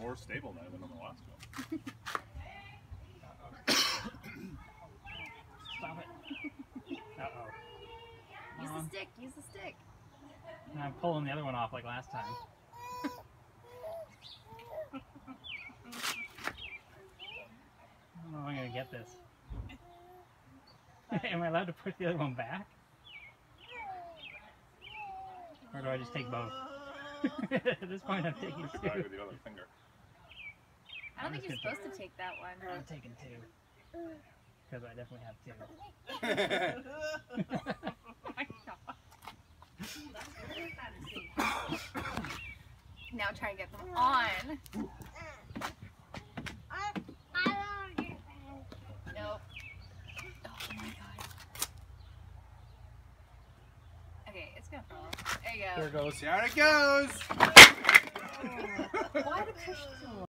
more stable now than on the last one. Stop it. Uh-oh. Use the stick. Use the stick. I'm pulling the other one off like last time. I don't know if I'm going to get this. Am I allowed to put the other one back? Or do I just take both? At this point, I'm taking Just two. try with the other finger. I don't think you're supposed to take that one. I'm taking two. Because I definitely have two. Oh my God. Now try and get them on. Nope. Oh my God. Okay, it's gonna fall. There you go. There it goes. Down it goes. Why the push so